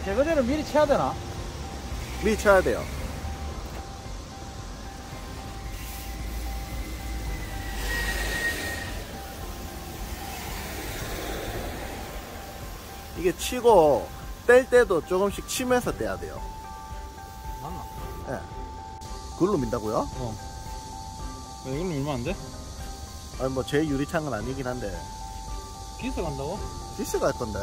제거제를 미리 쳐야 되나? 미리 쳐야 돼요. 이게 치고 뗄 때도 조금씩 치면서 떼야 돼요. 맞나? 예. 그걸로 민다고요? 왜 이걸로 밀면 안 돼? 아니 뭐 제 유리창은 아니긴 한데. 기스 간다고? 디스 갈 건데.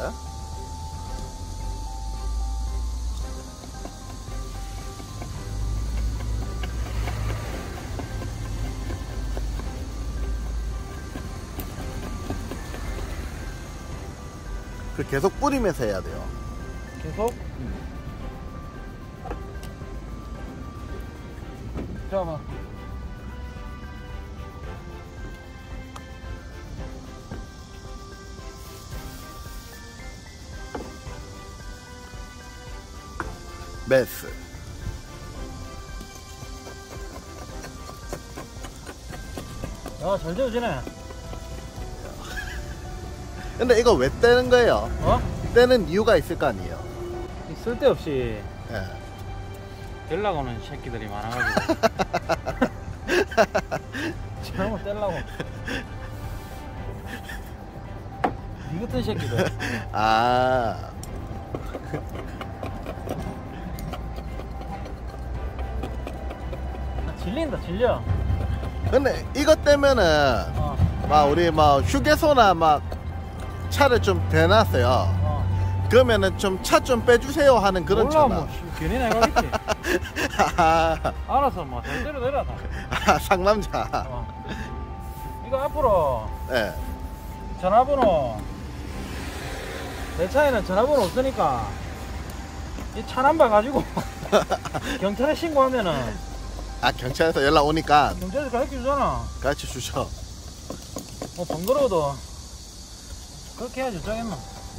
그 계속 뿌리면서 해야 돼요. 계속? 잠깐만. 메스. 야, 잘 되어지네. 근데 이거 왜 떼는 거예요? 어? 떼는 이유가 있을 거 아니에요? 쓸데없이 예. 떼려고 하는 새끼들이 많아가지고. 저런 거 떼려고. 니 같은 새끼들. 아. 질린다, 질려. 근데 이것 때문에는 막 우리 막 휴게소나 막 차를 좀 대놨어요. 그러면은 좀 차 좀 빼주세요 하는 그런 몰라, 차나. 뭐, 괜히 나가겠지. 알아서 뭐, 절대로 내려놔. 아, 상남자. 이거 앞으로 예. 전화번호, 내 차에는 전화번호 없으니까 이 차 넘버 가지고 경찰에 신고하면은 아, 경찰에서 연락 오니까 경찰에서 가르쳐 주잖아. 가르쳐 주죠. 뭐 번거로워도 그렇게 해야지 어쩌겠노.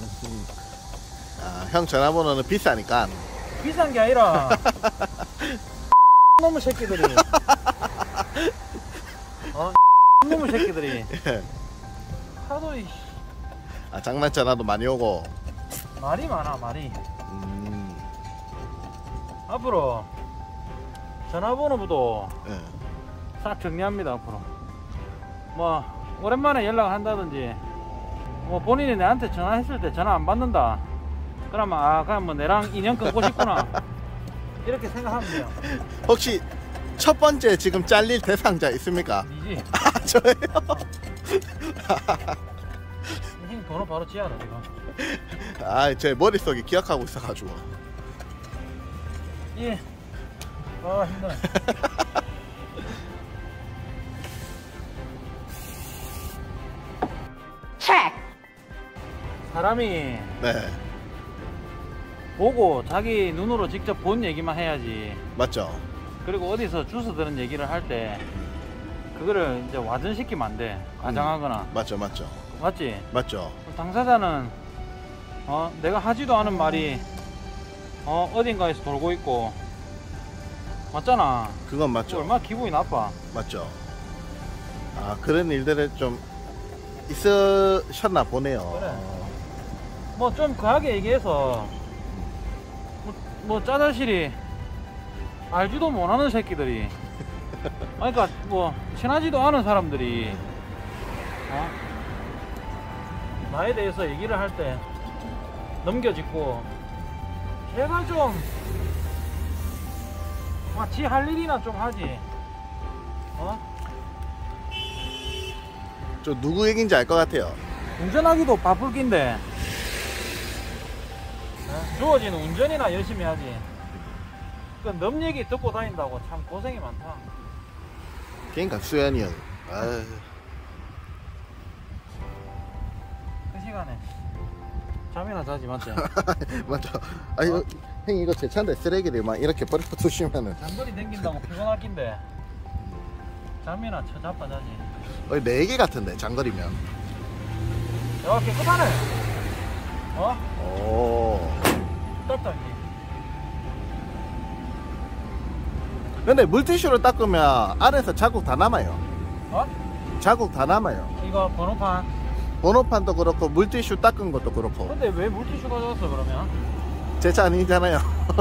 아, 형 전화번호는 비싸니까. 비싼 게 아니라 놈의 새끼들이 놈의 새끼들이 하도 아, 장난 전화도 많이 오고. 말이 많아, 말이. 앞으로 전화번호부터 예. 싹 정리합니다. 앞으로 뭐 오랜만에 연락을 한다든지 뭐 본인이 내한테 전화했을 때 전화 안 받는다 그러면 아 그냥 뭐 내랑 인연 끊고 싶구나 이렇게 생각하면 돼요. 혹시 첫 번째 지금 잘릴 대상자 있습니까? 니지? 아, 저예요? 형 번호 바로 지어라 지금. 아, 제 머릿속에 기억하고 있어가지고. 예. 아 힘드네. 사람이 네. 보고 자기 눈으로 직접 본 얘기만 해야지. 맞죠? 그리고 어디서 주워 들은 얘기를 할 때 그거를 이제 와전시키면 안 돼. 과장하거나. 맞죠, 맞죠. 맞지? 맞죠. 당사자는 내가 하지도 않은 말이 어딘가에서 돌고 있고 맞잖아. 그건 맞죠. 얼마나 기분이 나빠. 맞죠. 아, 그런 일들을 좀 있으셨나 보네요. 그래. 뭐 좀 과하게 얘기해서 뭐 짜잘실이 알지도 못하는 새끼들이 그러니까 뭐 친하지도 않은 사람들이 나에 대해서 얘기를 할 때 넘겨짚고 제발 좀 지 할 일이나 좀 하지. 저 누구 얘기인지 알 것 같아요. 운전하기도 바쁠 낀데 주어진 운전이나 열심히 하지. 놈 얘기 듣고 다닌다고 참 고생이 많다. 그러니까 수연이 형. 아유. 그 시간에 잠이나 자지 맞지? 맞죠. 아니, 형 이거 제 차인데 쓰레기를 막 이렇게 버려 두시면은 장거리 댕긴다고 피곤할 낀데 잠이나 자빠 자지. 거의 4개 같은데 장거리면. 야 깨끗하네. 오. 닦다. 근데 물티슈로 닦으면 안에서 자국 다 남아요. 자국 다 남아요. 이거 번호판. 번호판도 그렇고 물티슈 닦은 것도 그렇고. 근데 왜 물티슈 가져왔어 그러면? 제 차 아니잖아요.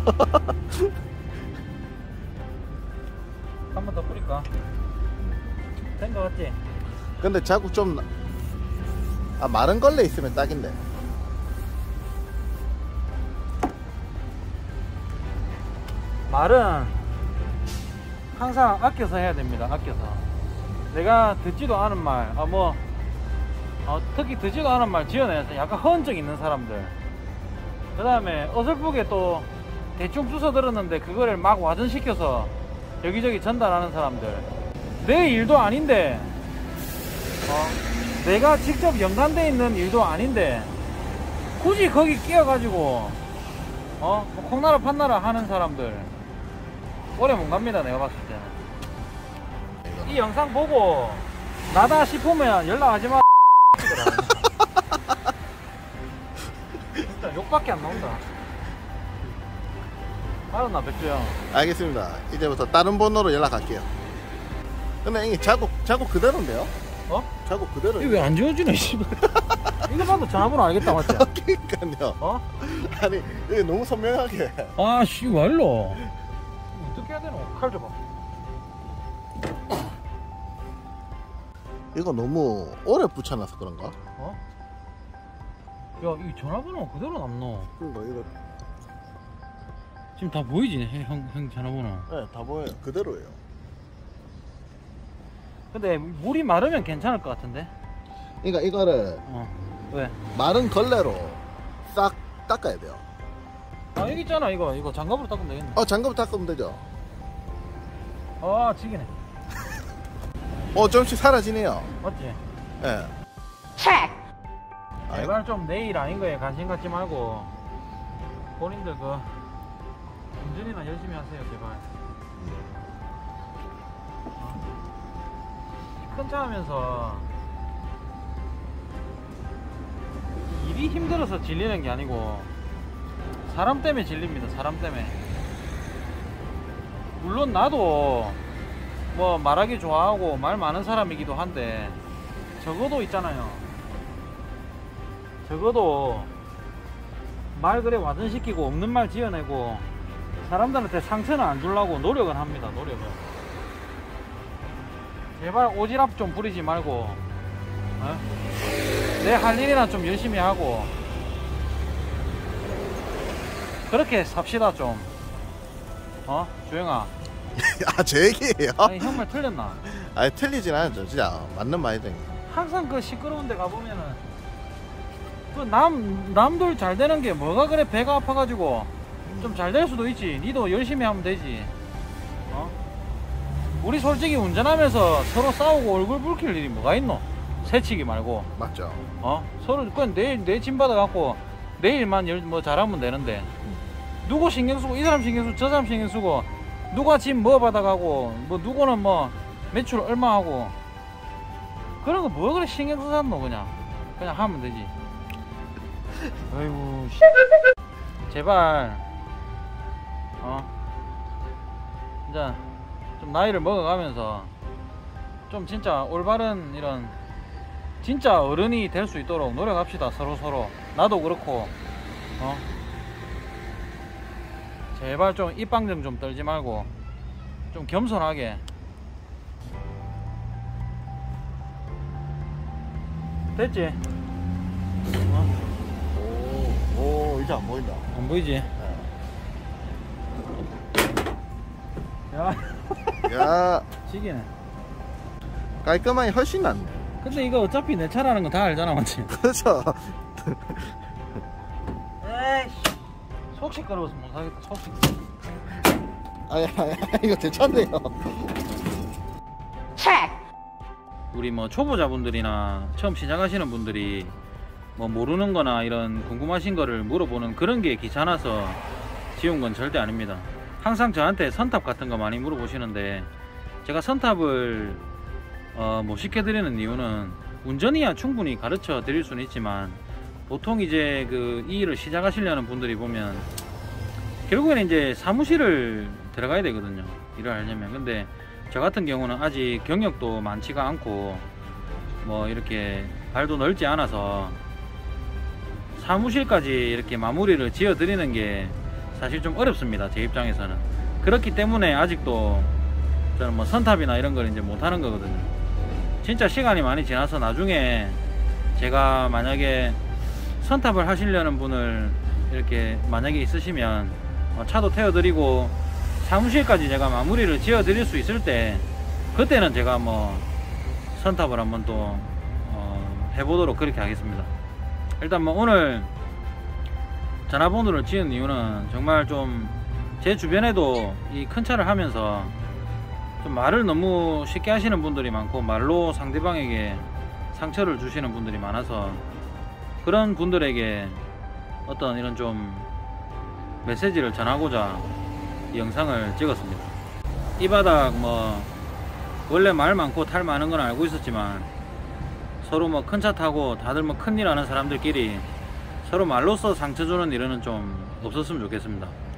한 번 더 뿌릴까? 된 거 같지? 근데 자꾸 좀 마른 걸레 있으면 딱인데. 말은 항상 아껴서 해야 됩니다. 아껴서. 내가 듣지도 않은 말, 특히 듣지도 않은 말 지어내서 약간 허언증 있는 사람들, 그 다음에 어설프게 또 대충 주워 들었는데 그거를 막 와전시켜서 여기저기 전달하는 사람들, 내 일도 아닌데 내가 직접 연관돼 있는 일도 아닌데 굳이 거기 끼어가지고 뭐 콩나라 판나라 하는 사람들 오래 못 갑니다. 내가 봤을 때는. 이 영상 보고 나다 싶으면 연락하지 마. 진짜 욕밖에 안 나온다. 알았나 백주 형? 알겠습니다. 이제부터 다른 번호로 연락할게요. 근데 형님 자국 그대로인데요? 자국 그대로. 이거 왜 안 지워지네 씨발. 이거 봐도 전화번호 알겠다 맞지? 그러니까요. 아니 이게 너무 선명하게. 아씨 말로 어떻게 해야 되노? 칼 줘봐. 이거 너무 오래 붙여놔서 그런가? 야, 이 전화번호 그대로 남노. 그러니까 이거 지금 다 보이지? 형 전화번호. 네, 다 보여요. 그대로예요. 근데 물이 마르면 괜찮을 것 같은데? 그러니까 이거를 왜? 마른 걸레로 싹 닦아야 돼요. 여기 있잖아. 이거 장갑으로 닦으면 되겠네. 장갑 닦으면 되죠. 지기네. 좀씩 사라지네요. 맞지? 예. 제발 좀 내일 아닌 거에 관심 갖지 말고 본인들 운전이나 열심히 하세요 제발. 큰 차 하면서 일이 힘들어서 질리는 게 아니고 사람 때문에 질립니다. 사람 때문에. 물론 나도 뭐 말하기 좋아하고 말 많은 사람이기도 한데 적어도 있잖아요. 적어도 말 그래 와전시키고 없는 말 지어내고 사람들한테 상처는 안 주려고 노력은 합니다. 노력은. 제발 오지랖 좀 부리지 말고 내 할 일이나 좀 열심히 하고 그렇게 삽시다 좀. 조영아. 제 얘기예요? 아니 형 말 틀렸나? 아니 틀리진 않았죠. 진짜 맞는 말이죠. 항상 시끄러운 데 가보면은 남들 잘 되는 게 뭐가 그래 배가 아파가지고 좀 잘 될 수도 있지. 니도 열심히 하면 되지. 우리 솔직히 운전하면서 서로 싸우고 얼굴 붉힐 일이 뭐가 있노? 새치기 말고. 맞죠. 서로 그건 내 짐 받아갖고 내일만 뭐 잘하면 되는데 누구 신경 쓰고 이 사람 신경 쓰고 저 사람 신경 쓰고 누가 짐 뭐 받아가고 뭐 누구는 뭐 매출 얼마 하고 그런 거 뭐 그래 신경 쓰zas노. 그냥 하면 되지. 아이고 제발 이제 좀 나이를 먹어가면서 좀 진짜 올바른 이런 진짜 어른이 될 수 있도록 노력합시다. 서로 나도 그렇고 제발 좀 입방정 좀 떨지 말고 좀 겸손하게. 됐지? 오 이제 안 보인다. 안 보이지? 야 시기네. 깔끔하게 훨씬 낫네. 근데 이거 어차피 내 차라는 거 다 알잖아 맞지? 그렇죠. 에이씨 속 시끄러워서 못 사겠다. 속 시끄러워. 아니 이거 제 차인데요. 우리 뭐 초보자분들이나 처음 시작하시는 분들이 뭐 모르는 거나 이런 궁금하신 거를 물어보는 그런 게 귀찮아서 지운 건 절대 아닙니다. 항상 저한테 선탑 같은 거 많이 물어보시는데 제가 선탑을 못 시켜드리는 이유는 운전이야 충분히 가르쳐 드릴 수는 있지만 보통 이제 이 일을 시작하시려는 분들이 보면 결국에는 이제 사무실을 들어가야 되거든요. 일을 하려면. 근데 저 같은 경우는 아직 경력도 많지가 않고 뭐 이렇게 발도 넓지 않아서 사무실까지 이렇게 마무리를 지어 드리는 게 사실 좀 어렵습니다. 제 입장에서는. 그렇기 때문에 아직도 저는 뭐 선탑이나 이런 걸 이제 못하는 거거든요. 진짜 시간이 많이 지나서 나중에 제가 만약에 선탑을 하시려는 분을 이렇게 만약에 있으시면 차도 태워드리고 사무실까지 제가 마무리를 지어 드릴 수 있을 때, 그때는 제가 뭐 선탑을 한번 또 해보도록 그렇게 하겠습니다. 일단 뭐 오늘 전화번호를 지은 이유는 정말 좀 제 주변에도 이 큰 차를 하면서 좀 말을 너무 쉽게 하시는 분들이 많고, 말로 상대방에게 상처를 주시는 분들이 많아서 그런 분들에게 어떤 이런 좀 메시지를 전하고자 이 영상을 찍었습니다. 이 바닥 뭐 원래 말 많고 탈 많은 건 알고 있었지만, 서로 뭐 큰 차 타고 다들 뭐 큰일 하는 사람들끼리 서로 말로써 상처 주는 일은 좀 없었으면 좋겠습니다.